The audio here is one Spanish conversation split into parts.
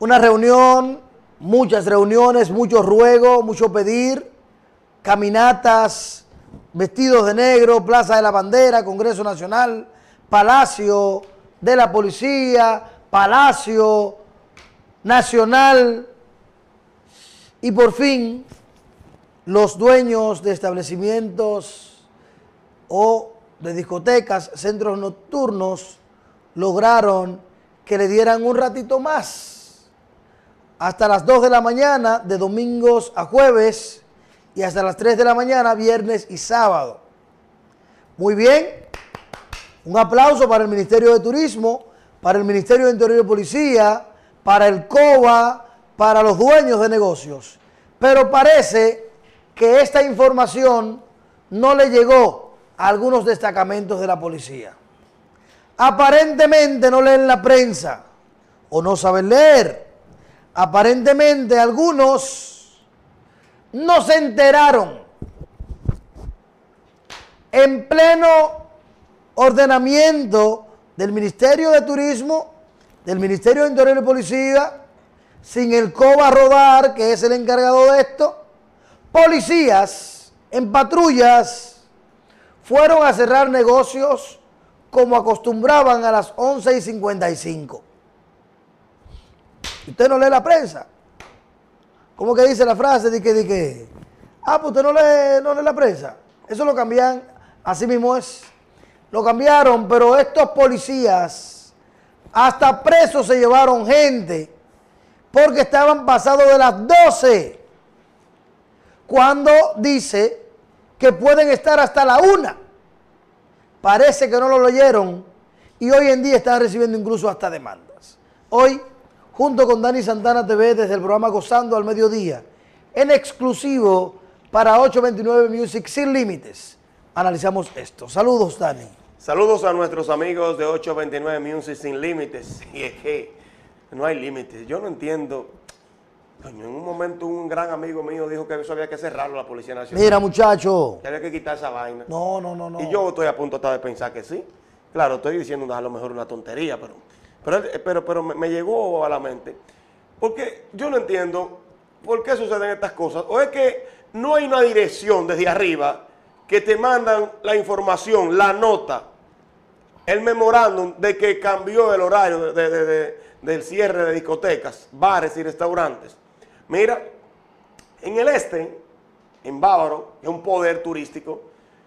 Una reunión, muchas reuniones, mucho ruego, mucho pedir, caminatas, vestidos de negro, Plaza de la Bandera, Congreso Nacional, Palacio de la Policía, Palacio Nacional, y por fin los dueños de establecimientos o de discotecas, centros nocturnos, lograron que le dieran un ratito más, hasta las 2 de la mañana, de domingos a jueves, y hasta las 3 de la mañana, viernes y sábado. Muy bien, un aplauso para el Ministerio de Turismo, para el Ministerio de Interior y Policía, para el COBA, para los dueños de negocios. Pero parece que esta información no le llegó a algunos destacamentos de la policía. Aparentemente no leen la prensa o no saben leer. Aparentemente algunos no se enteraron. En pleno ordenamiento del Ministerio de Turismo, del Ministerio de Interior y Policía, sin el COBA rodar, que es el encargado de esto, policías en patrullas fueron a cerrar negocios como acostumbraban a las 11:55. ¿Usted no lee la prensa? ¿Cómo que dice la frase de que pues usted no lee la prensa? Eso lo cambian, así mismo es. Lo cambiaron, pero estos policías hasta presos se llevaron gente porque estaban pasados de las 12, cuando dice que pueden estar hasta la 1. Parece que no lo leyeron y hoy en día están recibiendo incluso hasta demandas. Hoy, junto con Dani Santana TV, desde el programa Gozando al Mediodía, en exclusivo para 829 Music Sin Límites, analizamos esto. Saludos, Dani. Saludos a nuestros amigos de 829 Music Sin Límites. Y es que no hay límites. Yo no entiendo. Coño, en un momento un gran amigo mío dijo que eso había que cerrarlo, la Policía Nacional. Mira, muchacho. Que había que quitar esa vaina. No. Y yo estoy a punto hasta de pensar que sí. Claro, estoy diciendo a lo mejor una tontería, pero me llegó a la mente. Porque yo no entiendo por qué suceden estas cosas. O es que no hay una dirección desde arriba que te mandan la información, la nota, el memorándum de que cambió el horario del cierre de discotecas, bares y restaurantes. Mira, en el este, en Bávaro, es un poder turístico,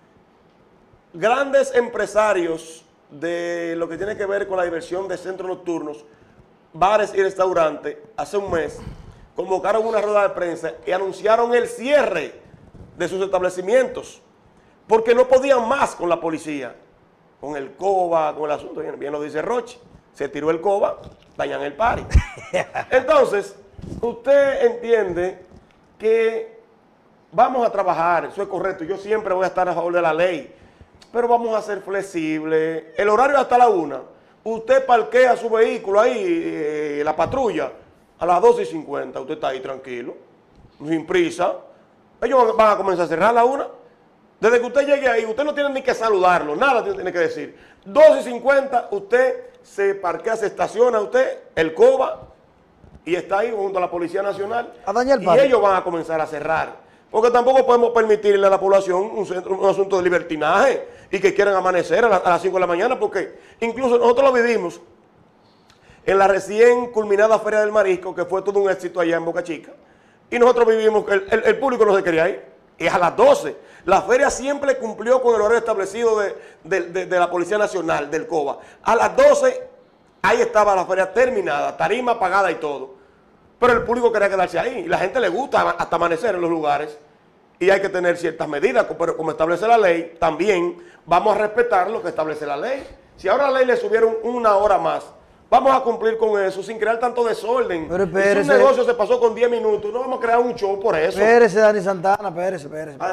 grandes empresarios de lo que tiene que ver con la diversión de centros nocturnos, bares y restaurantes, hace un mes, convocaron una rueda de prensa y anunciaron el cierre de sus establecimientos, porque no podían más con la policía, con el COBA, con el asunto, bien lo dice Roche, se tiró el COBA, dañan el party. Entonces, usted entiende que vamos a trabajar, eso es correcto, yo siempre voy a estar a favor de la ley, pero vamos a ser flexibles. El horario es hasta la 1. Usted parquea su vehículo ahí, la patrulla, a las 12:50. Usted está ahí tranquilo, sin prisa. Ellos van a comenzar a cerrar a la 1. Desde que usted llegue ahí, usted no tiene ni que saludarlo, nada tiene que decir. 12:50, usted se parquea, se estaciona usted, el COBA, y está ahí junto a la Policía Nacional. A dañar el y barrio. ellos van a comenzar a cerrar. Porque tampoco podemos permitirle a la población un asunto de libertinaje y que quieran amanecer a las 5 de la mañana, porque incluso nosotros lo vivimos en la recién culminada Feria del Marisco, que fue todo un éxito allá en Boca Chica, y nosotros vivimos, el público no se quería ir, y a las 12. La feria siempre cumplió con el horario establecido de la Policía Nacional, del COBA. A las 12, ahí estaba la feria terminada, tarima pagada y todo. Pero el público quería quedarse ahí. Y la gente le gusta hasta amanecer en los lugares. Y hay que tener ciertas medidas. Pero como establece la ley, también vamos a respetar lo que establece la ley. Si ahora la ley le subieron 1 hora más, vamos a cumplir con eso sin crear tanto desorden. Pero si un negocio se pasó con 10 minutos, no vamos a crear un show por eso. Espérese, Dani Santana, espérese.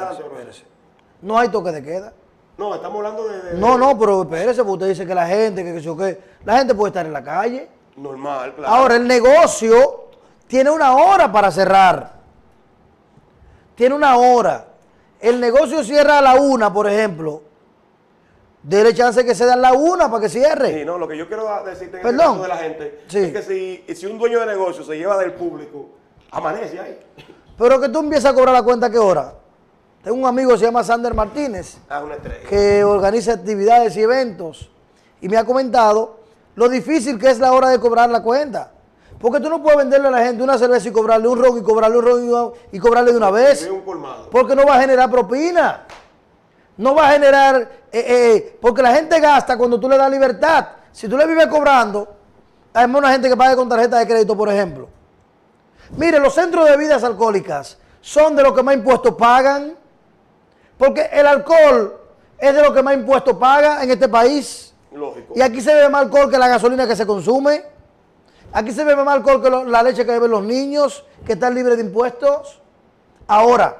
No hay toque de queda. No, estamos hablando de... No, pero espérese, porque usted dice que la gente, la gente puede estar en la calle. Normal, claro. Ahora, el negocio tiene 1 hora para cerrar. Tiene 1 hora. El negocio cierra a la 1, por ejemplo. Dele chance que se dan la una para que cierre. Sí, no, lo que yo quiero decirte en Perdón. el caso de la gente Sí. es que si un dueño de negocio se lleva del público, amanece ahí. Pero que tú empiezas a cobrar la cuenta, ¿qué hora? Tengo un amigo que se llama Sander Martínez, Ah, una estrella. que organiza actividades y eventos, y me ha comentado lo difícil que es la hora de cobrar la cuenta. Porque tú no puedes venderle a la gente una cerveza y cobrarle un ron y cobrarle un ron y cobrarle de una vez. Es un colmado. Porque no va a generar propina. No va a generar, porque la gente gasta cuando tú le das libertad. Si tú le vives cobrando, hay una gente que paga con tarjeta de crédito, por ejemplo. Mire, los centros de bebidas alcohólicas son de los que más impuestos pagan. Porque el alcohol es de los que más impuestos paga en este país. Lógico. Y aquí se bebe más alcohol que la gasolina que se consume. Aquí se bebe más alcohol que la leche que beben los niños, que están libres de impuestos. Ahora,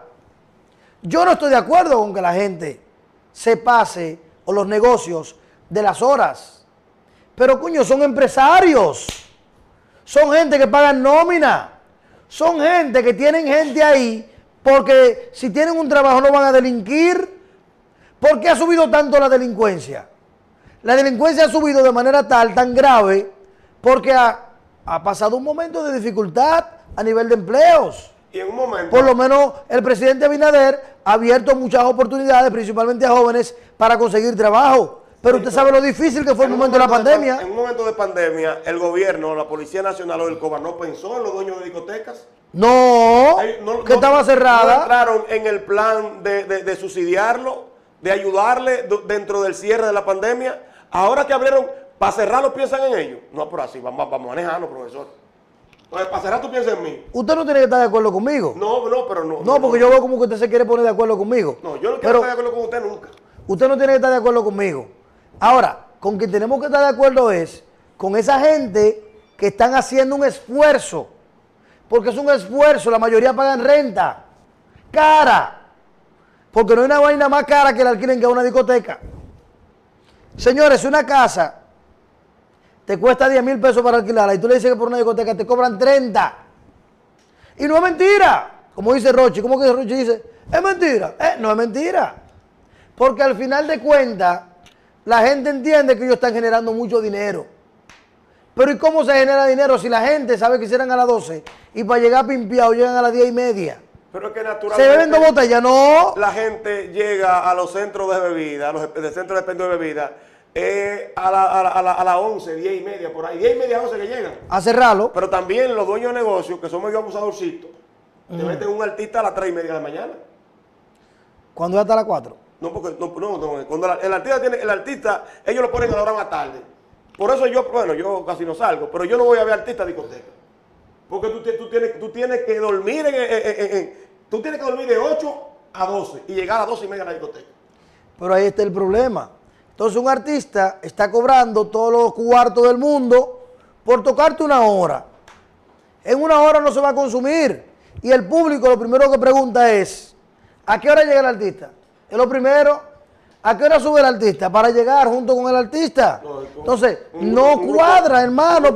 yo no estoy de acuerdo con que la gente se pase, o los negocios, de las horas. Pero, coño, son empresarios. Son gente que pagan nómina. Son gente que tienen gente ahí, porque si tienen un trabajo no van a delinquir. ¿Por qué ha subido tanto la delincuencia? La delincuencia ha subido de manera tan grave, porque ha pasado un momento de dificultad a nivel de empleos. Y en un momento. Por lo menos el presidente Abinader ha abierto muchas oportunidades, principalmente a jóvenes, para conseguir trabajo. Pero usted sabe lo difícil que fue el momento de la pandemia. En un momento de pandemia, el gobierno, la Policía Nacional o el COBA no pensó en los dueños de discotecas. No, que estaba cerrada. No entraron en el plan de subsidiarlo, de ayudarle dentro del cierre de la pandemia. Ahora que abrieron, para cerrarlo piensan en ellos. No, pero así, vamos a manejarnos, profesor. Entonces, para cerrar tú piensas en mí. Usted no tiene que estar de acuerdo conmigo. No, pero no. No, porque yo veo como que usted se quiere poner de acuerdo conmigo. No, yo no quiero estar de acuerdo con usted nunca. Usted no tiene que estar de acuerdo conmigo. Ahora, con quien tenemos que estar de acuerdo es con esa gente que están haciendo un esfuerzo. Porque es un esfuerzo, la mayoría pagan renta. Cara. Porque no hay una vaina más cara que la alquilen que una discoteca. Señores, si una casa te cuesta 10,000 pesos para alquilarla y tú le dices que por una discoteca te cobran 30. Y no es mentira. Como dice Rochi. ¿Cómo que Rochi dice? Es mentira. No es mentira. Porque al final de cuentas, la gente entiende que ellos están generando mucho dinero. Pero ¿y cómo se genera dinero si la gente sabe que cierran a las 12 y para llegar pimpiado llegan a las 10:30? Pero es que naturalmente ¿Se beben 2 botellas? No. la gente llega a los centros de bebida, a los centros de expendio de bebida, a las 11, 10:30, por ahí. 10:30, 11 que llegan. A cerrarlo. Pero también los dueños de negocios, que son medio abusadorcitos, te meten un artista a las 3:30 de la mañana. Cuando ya está a las 4. No, porque cuando el artista, ellos lo ponen a la hora más tarde. Por eso yo casi no salgo, pero yo no voy a ver artistas de discoteca. Porque tú tienes que dormir tú tienes que dormir de 8 a 12 y llegar a las 12:30 a la discoteca. Pero ahí está el problema. Entonces un artista está cobrando todos los cuartos del mundo por tocarte una hora. En una hora no se va a consumir. Y el público lo primero que pregunta es, ¿a qué hora llega el artista? Es lo primero. ¿A qué hora sube el artista? Para llegar junto con el artista. Entonces, no cuadra, hermano.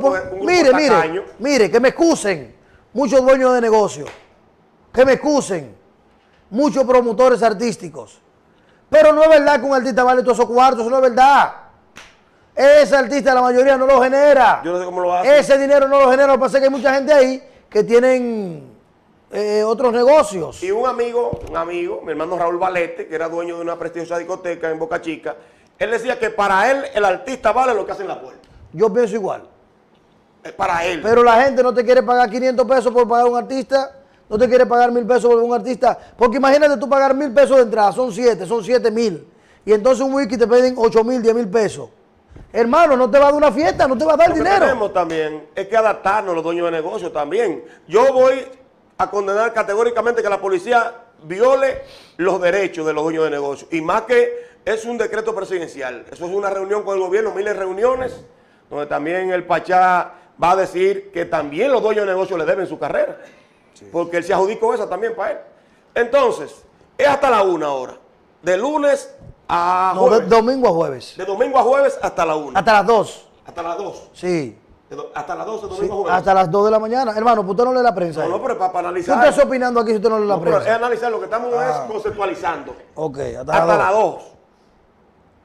Mire, que me excusen muchos dueños de negocio. Que me excusen muchos promotores artísticos. Pero no es verdad que un artista vale todos esos cuartos, eso no es verdad. Ese artista la mayoría no lo genera. Yo no sé cómo lo hace. Ese dinero no lo genera. Lo que pasa es que hay mucha gente ahí que tienen otros negocios. Y un amigo, mi hermano Raúl Valete, que era dueño de una prestigiosa discoteca en Boca Chica, él decía que para él el artista vale lo que hace en la puerta. Yo pienso igual. Para él. Pero la gente no te quiere pagar 500 pesos por pagar a un artista, no te quiere pagar 1,000 pesos por un artista, porque imagínate tú pagar 1,000 pesos de entrada, son 7,000. Y entonces un wiki te piden 8,000, 10,000 pesos. Hermano, no te va a dar una fiesta, no te va a dar dinero. Lo que tenemos también es que adaptarnos los dueños de negocios también. Yo voy a condenar categóricamente que la policía viole los derechos de los dueños de negocios. Y más que es un decreto presidencial. Eso es una reunión con el gobierno, miles de reuniones, donde también el Pachá va a decir que también los dueños de negocios le deben su carrera. Sí. Porque él se adjudicó esa también para él. Entonces, es hasta la 1 hora. De lunes a jueves. De domingo a jueves. De domingo a jueves hasta la 1. Hasta las 2. Hasta las 2. Sí. Hasta las 12 domingo Sí, a jueves. hasta las 2 de la mañana. Hermano, pues usted no lee la prensa. No, pero para analizar. ¿Qué usted está opinando aquí si usted no lee la Pero prensa? es analizar, lo que estamos es conceptualizando. Ok, hasta las 2.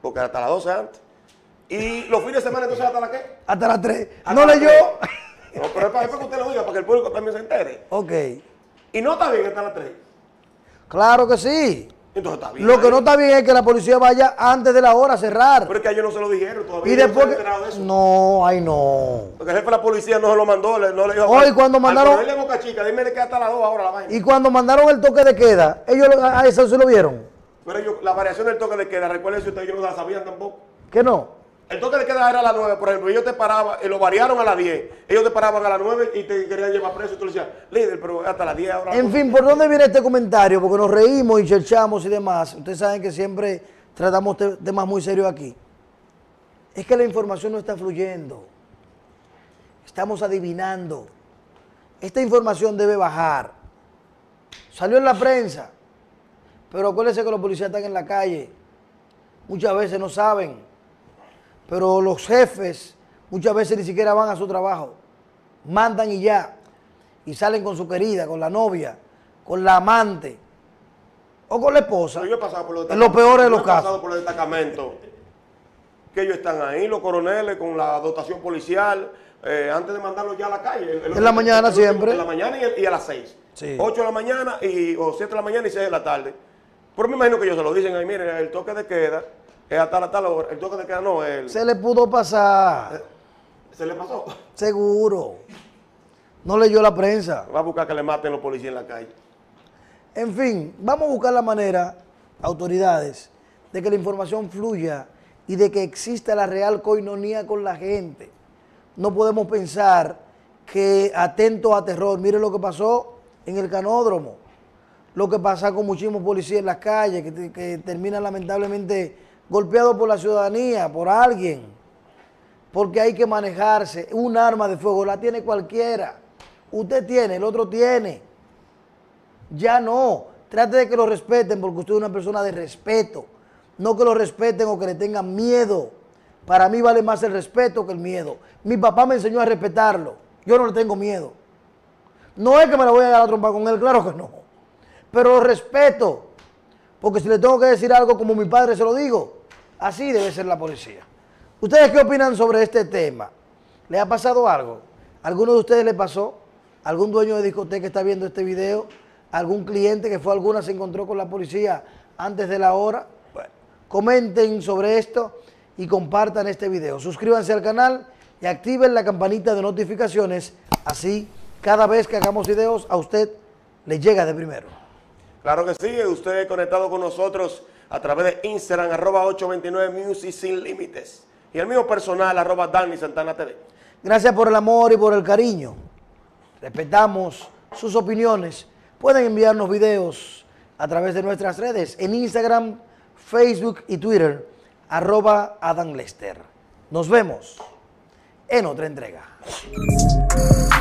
porque hasta las 12 antes. Y los fines de semana, entonces, ¿hasta las qué? Hasta las 3. Hasta ¿No las leyó? 3. No, pero es para que usted lo diga, para que el público también se entere. Ok. Y no está bien hasta las 3. Claro que sí. Entonces está bien. Lo que no está bien es que la policía vaya antes de la hora a cerrar. Pero es que a ellos no se lo dijeron todavía. Y después no se han enterado de eso. No, ay no. Porque el jefe de la policía no se lo mandó, no le dijo. Hoy cuando mandaron... Al coronel de Boca Chica, dime de qué hasta las 2 ahora la vaina. Y cuando mandaron el toque de queda, ellos a eso se lo vieron. Pero ellos, la variación del toque de queda, recuerden si ustedes, ellos no la sabían tampoco. ¿Qué no? El toque de queda era a las 9, por ejemplo, ellos te paraban, lo variaron a las 10, ellos te paraban a las 9 y te querían llevar preso y tú le decías, líder, pero hasta las 10 ahora. En fin, ¿por dónde viene este comentario? Porque nos reímos y cherchamos y demás. Ustedes saben que siempre tratamos temas muy serios aquí. Es que la información no está fluyendo. Estamos adivinando. Esta información debe bajar. Salió en la prensa, pero acuérdense que los policías están en la calle. Muchas veces no saben. Pero los jefes muchas veces ni siquiera van a su trabajo. Mandan y ya. Y salen con su querida, con la novia, con la amante o con la esposa. Yo he pasado por los en lo peor de los Yo he pasado casos. por los destacamentos. Que ellos están ahí, los coroneles, con la dotación policial, antes de mandarlos ya a la calle. En la mañana siempre. En la mañana y a las 6. Sí. 8 de la mañana o 7 de la mañana y 6 de la tarde. Pero me imagino que ellos se lo dicen ahí, miren, el toque de queda es hasta la tal hora. El toque de queda no, Se le pudo pasar. ¿Se le pasó? Seguro. No leyó la prensa. Va a buscar que le maten los policías en la calle. En fin, vamos a buscar la manera, autoridades, de que la información fluya y de que exista la real coinonía con la gente. No podemos pensar que atento a terror. Miren lo que pasó en el canódromo, lo que pasa con muchísimos policías en las calles, que terminan lamentablemente golpeados por la ciudadanía, por alguien, porque hay que manejarse. Un arma de fuego la tiene cualquiera. Usted tiene, el otro tiene. Ya no. Trate de que lo respeten porque usted es una persona de respeto. No que lo respeten o que le tengan miedo. Para mí vale más el respeto que el miedo. Mi papá me enseñó a respetarlo. Yo no le tengo miedo. No es que me la voy a dar a trompa con él, claro que no. Pero lo respeto. Porque si le tengo que decir algo como mi padre se lo digo, así debe ser la policía. ¿Ustedes qué opinan sobre este tema? ¿Le ha pasado algo? ¿Alguno de ustedes le pasó? ¿Algún dueño de discoteca está viendo este video? ¿Algún cliente que fue a alguna se encontró con la policía antes de la hora? Bueno, comenten sobre esto y compartan este video. Suscríbanse al canal y activen la campanita de notificaciones. Así, cada vez que hagamos videos, a usted le llega de primero. Claro que sí, usted conectado con nosotros a través de Instagram, @829music sin límites. Y el mío personal, @Danny Santana TV. Gracias por el amor y por el cariño. Respetamos sus opiniones. Pueden enviarnos videos a través de nuestras redes en Instagram, Facebook y Twitter, @Adam Lester. Nos vemos en otra entrega.